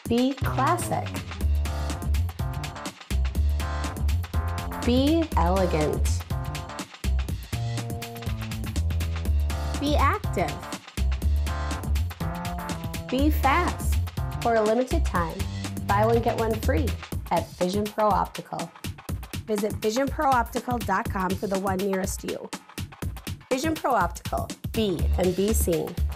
Be classic. Be elegant. Be active. Be fast. For a limited time, buy one, get one free at Vision Pro Optical. Visit visionprooptical.com for the one nearest you. Vision Pro Optical. Be and be seen.